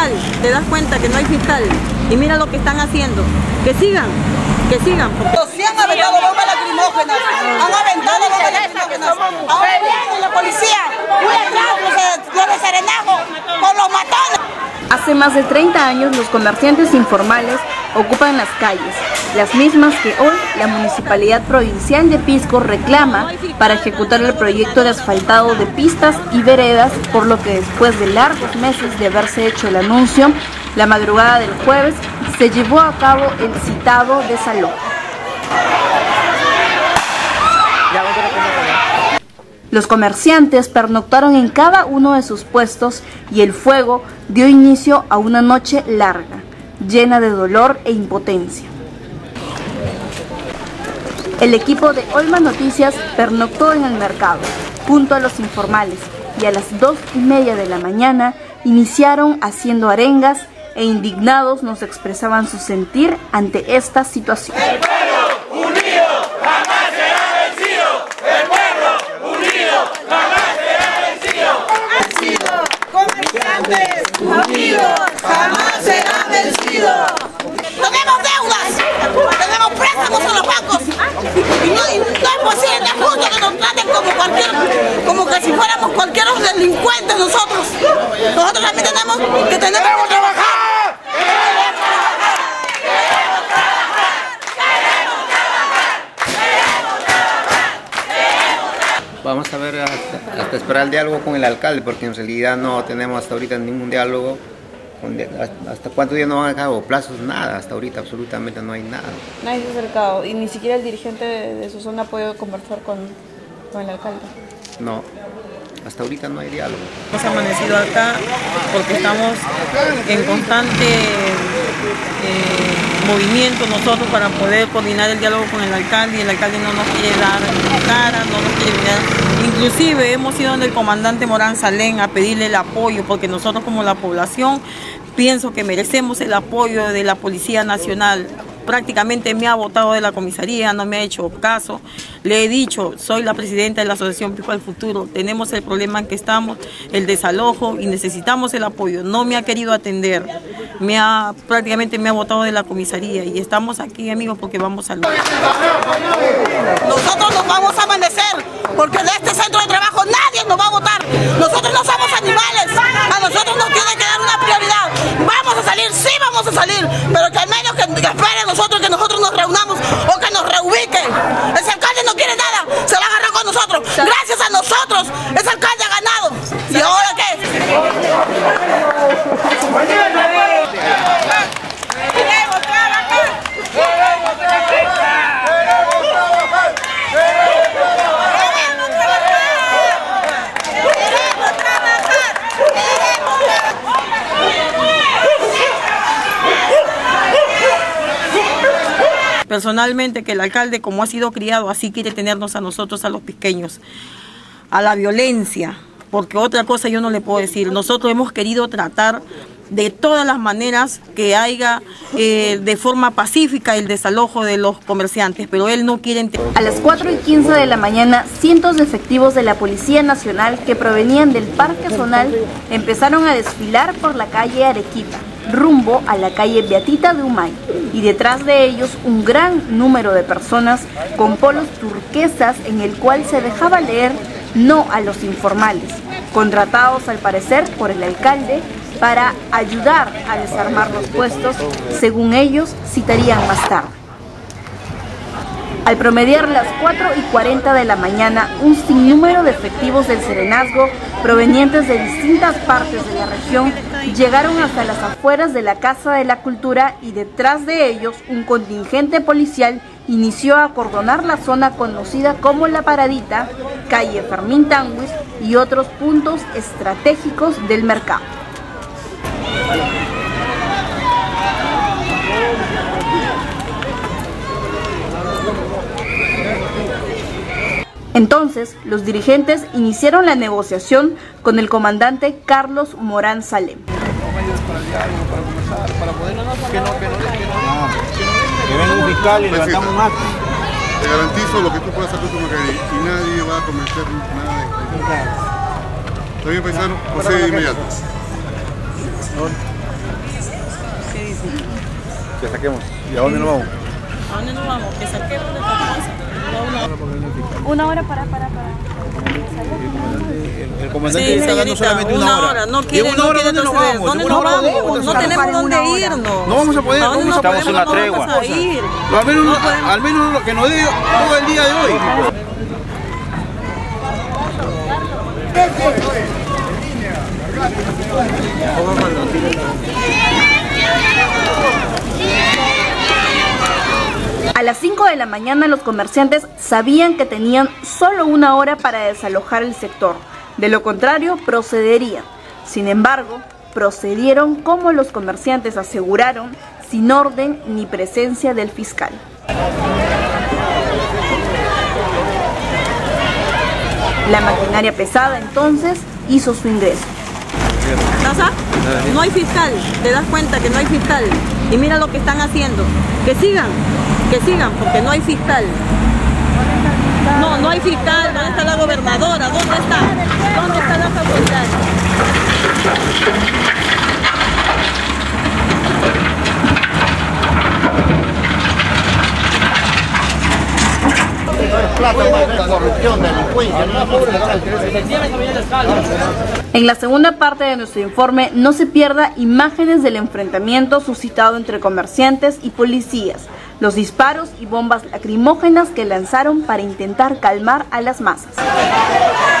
fiscal, te das cuenta que no hay fiscal. Y mira lo que están haciendo. Que sigan. Sí han aventado bombas lacrimógenas, han aventado bombas lacrimógenas. Ahora viene la policía, muy atrás, los de Serenazgo, por los matones. Hace más de 30 años los comerciantes informales ocupan las calles, las mismas que hoy la Municipalidad Provincial de Pisco reclama para ejecutar el proyecto de asfaltado de pistas y veredas, por lo que después de largos meses de haberse hecho el anuncio, la madrugada del jueves se llevó a cabo el citado desalojo. Los comerciantes pernoctaron en cada uno de sus puestos y el fuego dio inicio a una noche larga, llena de dolor e impotencia. El equipo de Olma Noticias pernoctó en el mercado, junto a los informales, y a las 2:30 de la mañana iniciaron haciendo arengas e indignados nos expresaban su sentir ante esta situación. ¡El pueblo unido jamás será vencido! ¡El pueblo unido jamás será vencido! Comerciantes unidos jamás serán vencidos. Tenemos deudas, tenemos préstamos en los bancos y no es posible justo que nos traten como que si fuéramos cualquier delincuente nosotros. Nosotros también tenemos que trabajar. Vamos a ver hasta esperar el diálogo con el alcalde, porque en realidad no tenemos hasta ahorita ningún diálogo. ¿Hasta cuántos días no han dejado plazos? Nada, hasta ahorita absolutamente no hay nada. Nadie se ha acercado y ni siquiera el dirigente de su zona ha podido conversar con el alcalde. No, hasta ahorita no hay diálogo. Hemos amanecido acá porque estamos en constante movimiento nosotros para poder coordinar el diálogo con el alcalde, y el alcalde no nos quiere dar cara, no nos quiere mirar. Inclusive hemos ido donde el comandante Morán Salén a pedirle el apoyo, porque nosotros como la población pienso que merecemos el apoyo de la Policía Nacional. Prácticamente me ha botado de la comisaría, no me ha hecho caso. Le he dicho, soy la presidenta de la Asociación Pisco al Futuro, tenemos el problema en que estamos, el desalojo, y necesitamos el apoyo. No me ha querido atender, prácticamente me ha botado de la comisaría, y estamos aquí, amigos, porque vamos a luchar. Nosotros nos vamos a amanecer, porque de este centro de trabajo nadie nos va a votar. Nosotros no somos animales, a nosotros nos tiene que dar una prioridad. Vamos a salir, sí vamos a salir, pero que al menos que esperen nosotros, que nosotros nos reunamos o que nos reubiquen. Ese alcalde no quiere nada, se va a agarrar con nosotros. Gracias a nosotros, ese alcalde ha ganado. ¿Y ahora qué? ¡Queremos trabajar! ¡Queremos trabajar! Personalmente, que el alcalde, como ha sido criado, así quiere tenernos a nosotros, a los pisqueños, a la violencia, porque otra cosa yo no le puedo decir. Nosotros hemos querido tratar de todas las maneras que haya de forma pacífica el desalojo de los comerciantes, pero él no quiere entender. A las 4:15 de la mañana, cientos de efectivos de la Policía Nacional que provenían del Parque Zonal empezaron a desfilar por la calle Arequipa, rumbo a la calle Beatita de Humay, y detrás de ellos un gran número de personas con polos turquesas en el cual se dejaba leer "no a los informales", contratados al parecer por el alcalde para ayudar a desarmar los puestos, según ellos citarían más tarde. Al promediar las 4:40 de la mañana, un sinnúmero de efectivos del Serenazgo provenientes de distintas partes de la región llegaron hasta las afueras de la Casa de la Cultura, y detrás de ellos un contingente policial inició a acordonar la zona conocida como La Paradita, calle Fermín Tanguis y otros puntos estratégicos del mercado. Entonces, los dirigentes iniciaron la negociación con el comandante Carlos Morán Salem. Que venga un fiscal y levantamos un acta. Te garantizo lo que tú puedas hacer tu maquinaria y nadie va a cometer nada de esto. Está bien, paisano, procede de inmediato. Que saquemos. ¿Y a dónde nos vamos? ¿A dónde nos vamos? Que saquemos de esta casa. Una hora para. El comandante está dando solamente una hora. No quiere, ¿Y en una hora ¿dónde nos vamos? vamos? ¿Dónde En nos una hora vamos? No tenemos dónde irnos. No vamos a poder. ¿A dónde nos Estamos en una podemos tregua. vamos a ir? Al menos lo que nos dé todo el día de hoy. A las 5 de la mañana los comerciantes sabían que tenían solo una hora para desalojar el sector. De lo contrario, procederían. Sin embargo, procedieron como los comerciantes aseguraron, sin orden ni presencia del fiscal. La maquinaria pesada entonces hizo su ingreso. ¿Casa? No hay fiscal, te das cuenta que no hay fiscal. Y mira lo que están haciendo. Que sigan, porque no hay fiscal. No hay fiscal. ¿Dónde está la gobernadora? ¿Dónde está? ¿Dónde están las autoridades? En la segunda parte de nuestro informe no se pierda imágenes del enfrentamiento suscitado entre comerciantes y policías, los disparos y bombas lacrimógenas que lanzaron para intentar calmar a las masas.